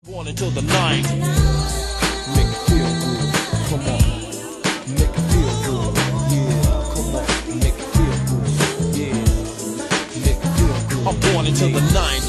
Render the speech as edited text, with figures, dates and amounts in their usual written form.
Born until the night. Make it feel good. Come on. Make it feel good. Yeah. Come on. Make it feel good. Yeah. Make it feel good. I'm born until the night.